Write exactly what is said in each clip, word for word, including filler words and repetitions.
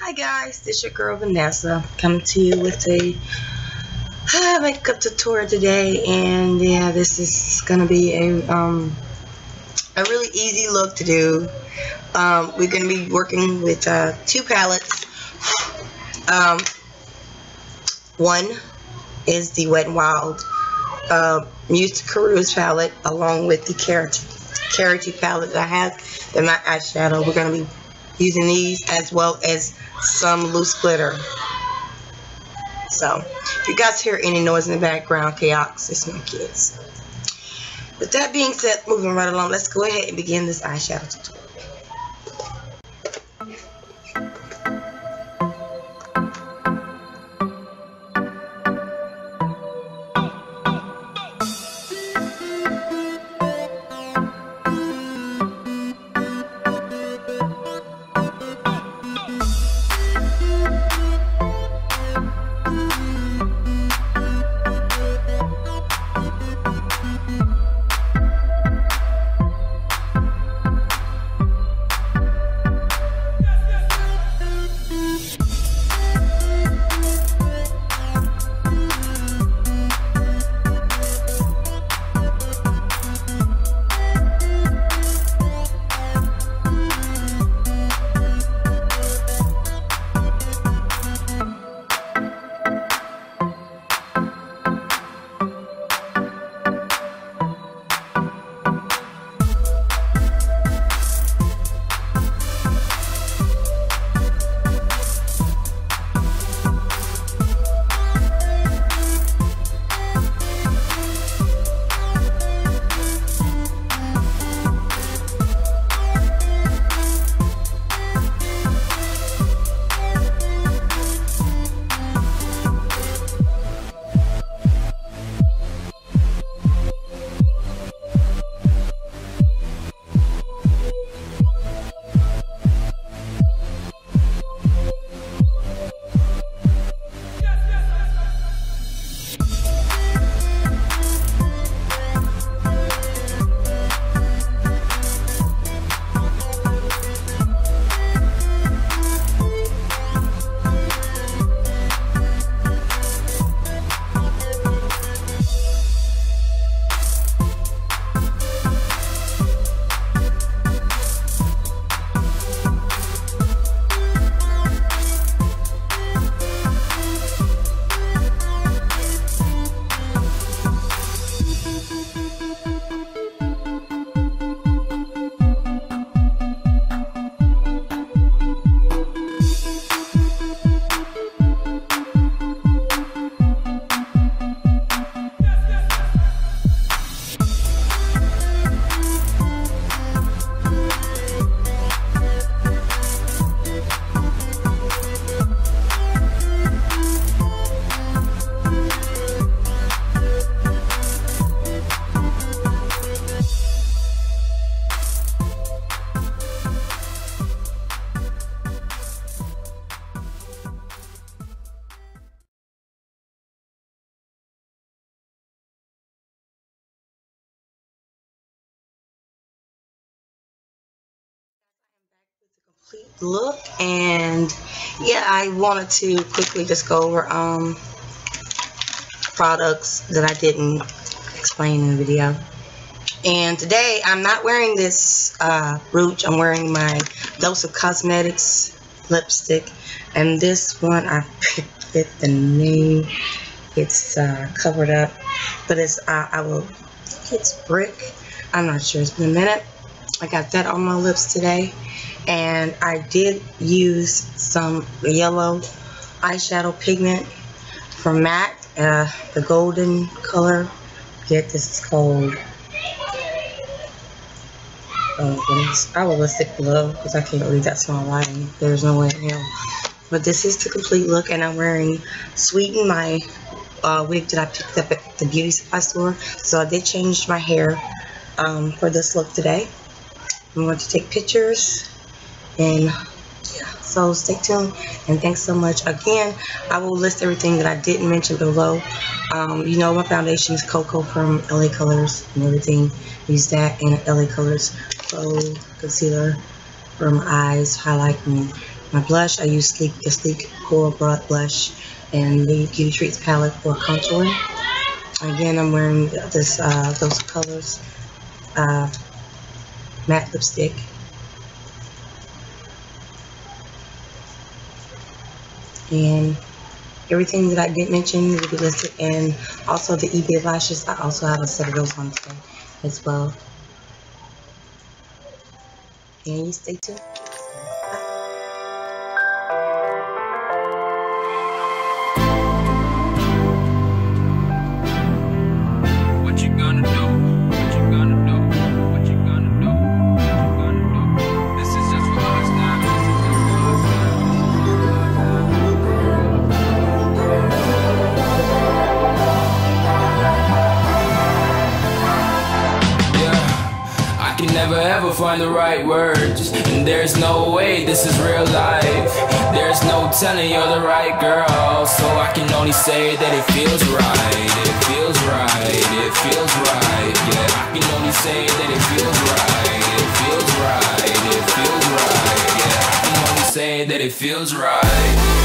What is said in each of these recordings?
Hi guys, this is your girl Vanessa coming to you with a uh, makeup tutorial today, and yeah, this is gonna be a um a really easy look to do. Um, we're gonna be working with uh, two palettes. Um, one is the Wet n Wild uh, Muse Caruso palette, along with the Carity Carity palette that I have in my eyeshadow. We're gonna be using these as well as some loose glitter. So if you guys hear any noise in the background, chaos, it's my kids. With that being said, moving right along, let's go ahead and begin this eyeshadow tutorial. Complete look, and yeah, I wanted to quickly just go over um products that I didn't explain in the video. And today I'm not wearing this uh, Rouge. I'm wearing my Dose of Cosmetics lipstick, and this one I picked with the name. It's uh, covered up, but it's uh, I will it's Brick. I'm not sure. It's been a minute. I got that on my lips today. And I did use some yellow eyeshadow pigment from MAC, uh, the golden color. Get this, is called oh goodness, I will stick below because I can't read that small lighting. There's no way in hell. But this is the complete look, and I'm wearing Sweeten, my uh, wig that I picked up at the beauty supply store. So I did change my hair um, for this look today. I'm going to take pictures. And yeah, so stay tuned, and thanks so much. Again, I will list everything that I didn't mention below. Um, you know, my foundation is Cocoa from L A Colors and everything. Use that, and L A Colors Pro Concealer for my eyes, highlight, and My blush, I use Sleek, the Sleek Coral Broad Blush and the Beauty Treats palette for contouring. Again, I'm wearing this uh, those colors uh, matte lipstick. And everything that I did mention will be listed, and also the eBay lashes. I also have a set of those on today as well. And you stay tuned. Never ever find the right words, and there's no way this is real life. There's no telling you're the right girl, so I can only say that it feels right. It feels right, it feels right. Yeah, I can only say that it feels right. It feels right, it feels right. Yeah, I can only say that it feels right.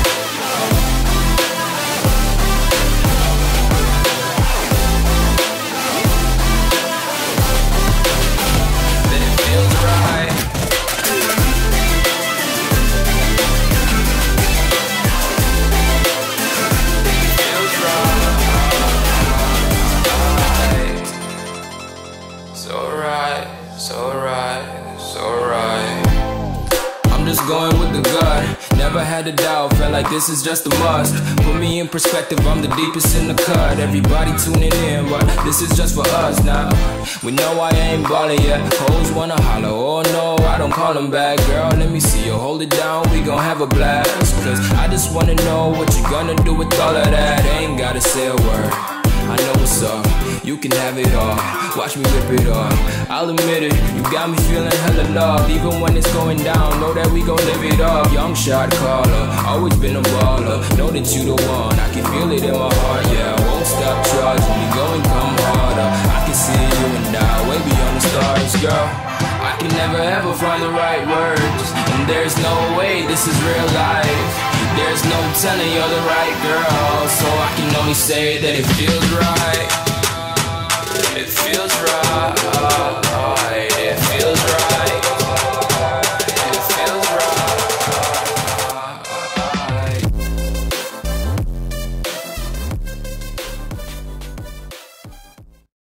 Going with the gut, never had a doubt, felt like this is just a must. Put me in perspective, I'm the deepest in the cut. Everybody tuning in, but this is just for us now. We know I ain't ballin' yet, hoes wanna holler, oh no, I don't call them back. Girl, let me see you hold it down, we gon' have a blast. Cause I just wanna know what you gonna do with all of that. Ain't gotta say a word, I know what's up, you can have it all. Watch me rip it off, I'll admit it, you got me feeling hella love. Even when it's going down, know that we gon' live it up. Young shot caller, always been a baller. Know that you the one, I can feel it in my heart. Yeah, I won't stop charging, we going come harder. I can see you and I, way beyond the stars, girl. I can never ever find the right words, and there's no way this is real life. There's no telling you're the right girl, so I can only say that it feels right. It feels right.